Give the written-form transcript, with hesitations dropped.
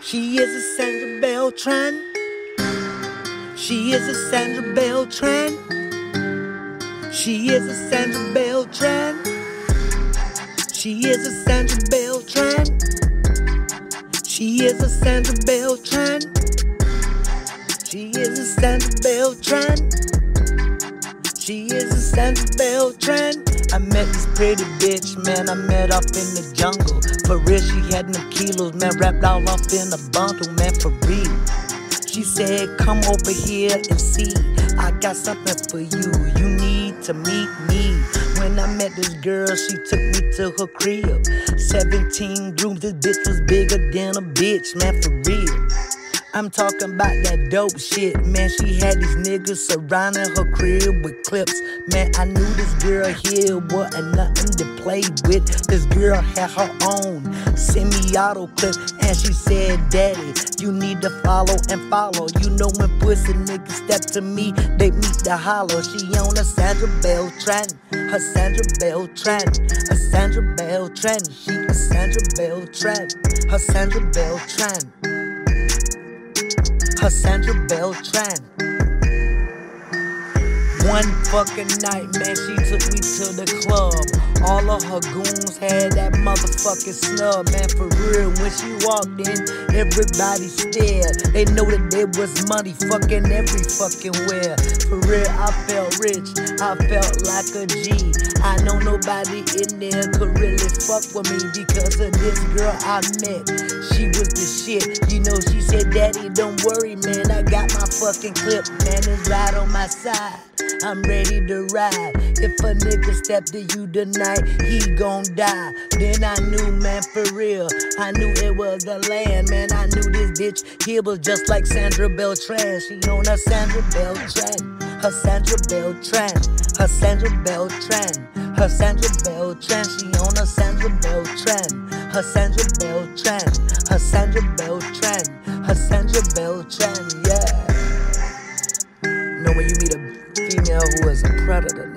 She is a Sandra Beltran. She is a Sandra Beltran. She is a Sandra Beltran. She is a Sandra Beltran. She is a Sandra Beltran. She is a Sandra Beltran. She is a Sandra Beltran. I met this pretty bitch, man, I met up in the jungle. For real, she had them kilos, man, wrapped all up in a bundle, man, for real. She said, come over here and see, I got something for you, you need to meet me. When I met this girl, she took me to her crib. 17 rooms, this bitch was bigger than a bitch, man, for real. I'm talking about that dope shit, man. She had these niggas surrounding her crib with clips. Man, I knew this girl here wasn't nothing to play with. This girl had her own semi-auto clip, and she said, Daddy, you need to follow and follow. You know when pussy niggas step to me, they meet the hollow. She on a Sandra Beltran, her Sandra Beltran, a Sandra Beltran. She a Sandra Beltran, her Sandra Beltran. Her Sandra Beltran. One fucking night, man, she took me to the club. All of her goons had that motherfucking snub, man, for real. When she walked in, everybody stared. They know that there was money fucking every fucking where. For real, I felt rich, I felt like a G. I know nobody in there could really fuck with me because of this girl I met. She was the shit, you know, she said, Daddy, don't worry, man, I got my fucking clip, man, it's right on my side. I'm ready to ride. If a nigga step to you tonight, he gon' die. Then I knew, man, for real, I knew it was the land, man. I knew this bitch here was just like Sandra Beltran. She on her Sandra Beltran, her Sandra Beltran, her Sandra Beltran, her Sandra Beltran. She on her Sandra Beltran, her Sandra Beltran, her Sandra Beltran, her Sandra Beltran, yeah. You know when you meet a female who is a predator,